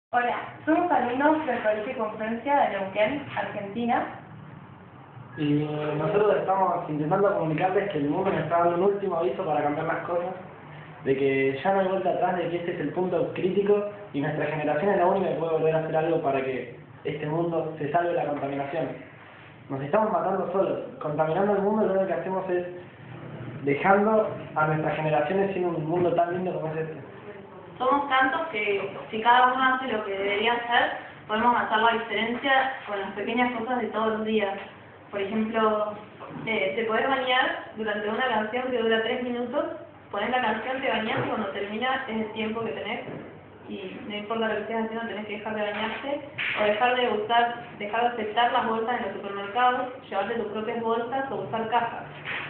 Hola, somos alumnos del Colegio Confluencia de Neuquén, Argentina. Y nosotros estamos intentando comunicarles que el mundo nos está dando un último aviso para cambiar las cosas, de que ya no hay vuelta atrás, de que este es el punto crítico y nuestra generación es la única que puede volver a hacer algo para que este mundo se salve de la contaminación. Nos estamos matando solos, contaminando el mundo, lo único que hacemos es dejando a nuestras generaciones sin un mundo tan lindo como es este. Somos tantos que si cada uno hace lo que debería hacer, podemos hacer la diferencia con las pequeñas cosas de todos los días. Por ejemplo, te podés bañar durante una canción que dura 3 minutos, ponés la canción, te bañás y cuando termina es el tiempo que tenés. Y no importa lo que estés haciendo, tenés que dejar de bañarte o dejar de aceptar las bolsas en los supermercados, llevarte tus propias bolsas o usar cajas.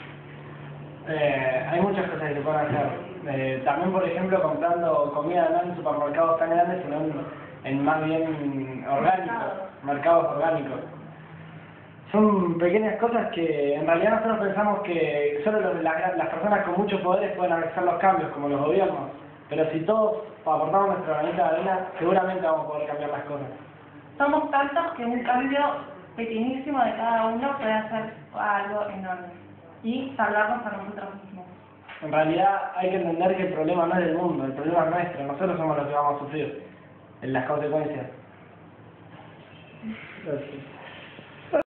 Hay muchas cosas que se pueden hacer. También, por ejemplo, comprando comida no en supermercados tan grandes, sino en más bien orgánicos, mercados orgánicos. Son pequeñas cosas que en realidad nosotros pensamos que solo las personas con muchos poderes pueden hacer los cambios, como los gobiernos. Pero si todos aportamos nuestra granito de arena, seguramente vamos a poder cambiar las cosas. Somos tantos que un cambio pequeñísimo de cada uno puede hacer algo enorme y salvarnos a nosotros mismos. En realidad hay que entender que el problema no es del mundo, el problema es nuestro. Nosotros somos los que vamos a sufrir en las consecuencias. Gracias.